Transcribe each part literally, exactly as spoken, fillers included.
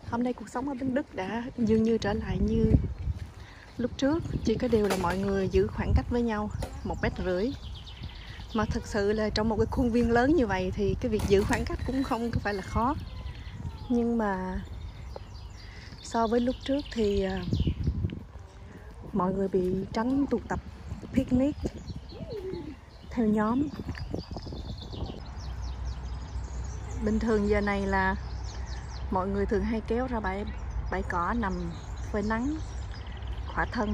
Hôm nay cuộc sống ở bên Đức đã dường như trở lại như lúc trước, chỉ có điều là mọi người giữ khoảng cách với nhau một mét rưỡi. Mà thật sự là trong một cái khuôn viên lớn như vậy thì cái việc giữ khoảng cách cũng không phải là khó. Nhưng mà so với lúc trước thì mọi người bị tránh tụ tập picnic theo nhóm. Bình thường giờ này là mọi người thường hay kéo ra bãi bãi cỏ nằm phơi nắng, khỏa thân.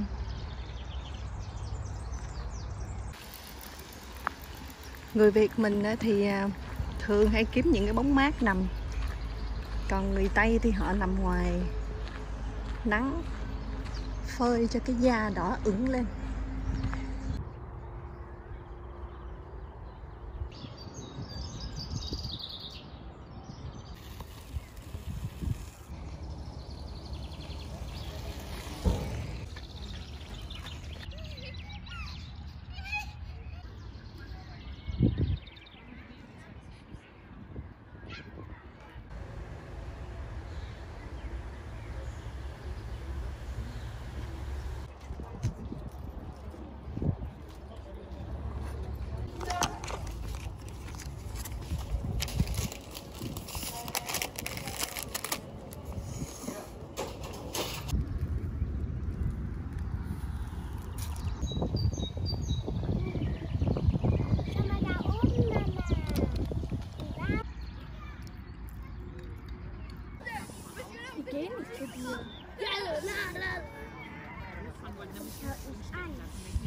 Người Việt mình thì thường hay kiếm những cái bóng mát nằm, còn người Tây thì họ nằm ngoài nắng phơi cho cái da đỏ ửng lên.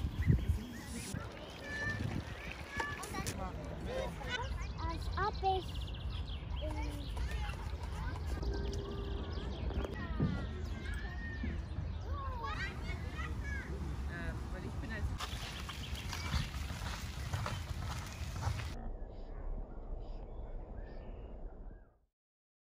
Als op is